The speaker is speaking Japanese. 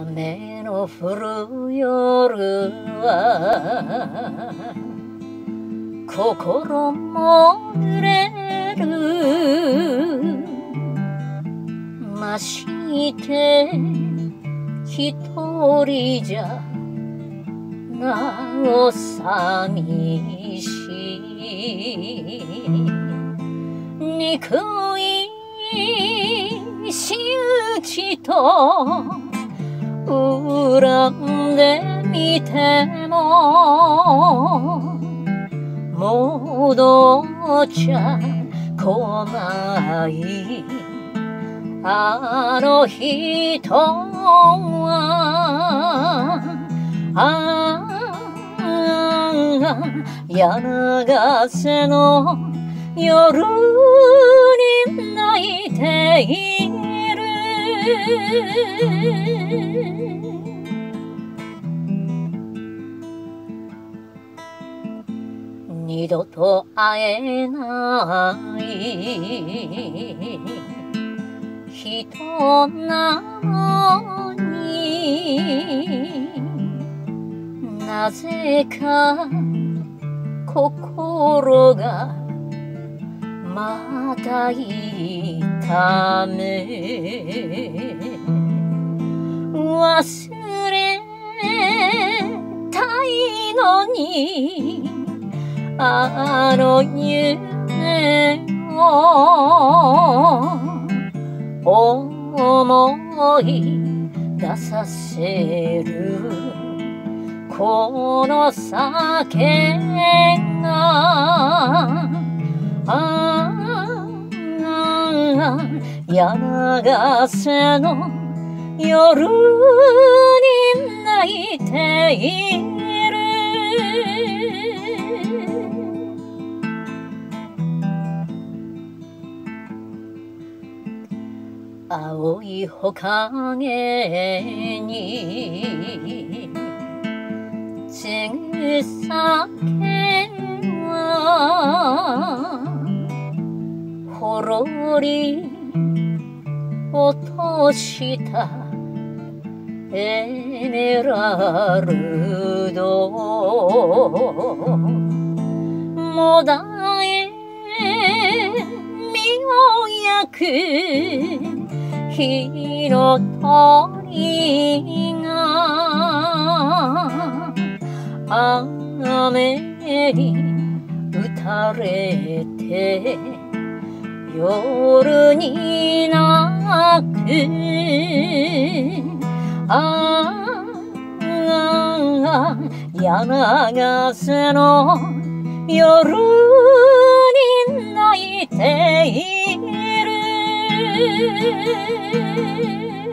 雨の降る夜は心も濡れる。まして一人じゃなお寂しい。憎い仕打ちと恨んでみても戻っちゃ来ない。あの人は柳瀬の夜に泣いている。二度と会えない人なのに、なぜか心がまだ痛め、忘れたいのにあの夢を思い出させる。この酒が柳瀬の夜に泣いている。青い木陰にちぐさけはほろり落としたエメラルド、もだえ身を焼く火の鳥が雨に打たれて夜に泣く。柳瀬の夜に泣いている。